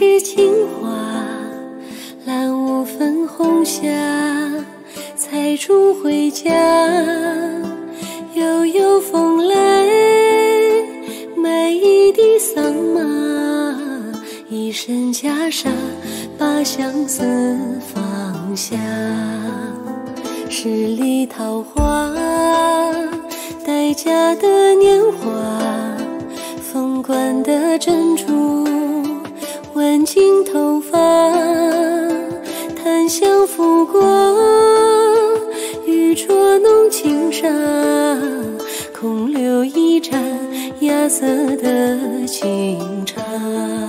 枝青花，蓝雾粉红霞，采竹回家，悠悠风来，买一地桑麻，一身袈裟，把相思放下。十里桃花，待嫁的年华，凤冠的珍珠，挽进头发，檀香拂过，玉镯弄轻纱，空留一盏芽色的清茶。